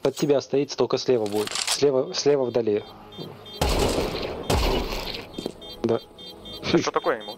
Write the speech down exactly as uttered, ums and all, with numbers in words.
Под тебя стоит, только слева будет. Слева, слева вдали. Да. Да что такое, не могу?